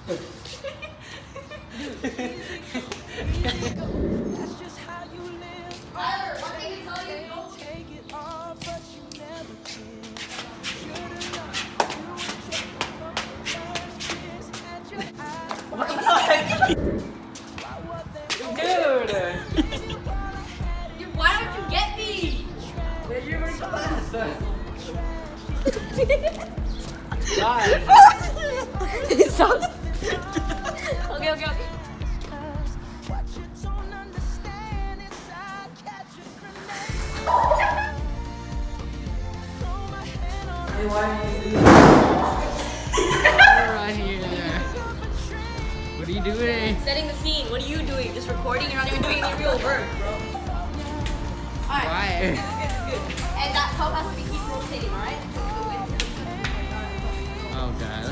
That's just how you live. Tyler, one thing to tell you, don't take it all, but you never did. Should've known you would take it from the first kiss and your eyes. Why were they Dude! Why don't you get me? Did you bring the last? Okay. what you don't understand is I catch a grenade. Throw my hand on Hey, why are you leaving? Right here. What are you doing? Setting the scene. What are you doing? Just recording? You're not even doing any real work, bro. Alright. Why? It's good. And that cup has to be keep rotating, alright? Oh god.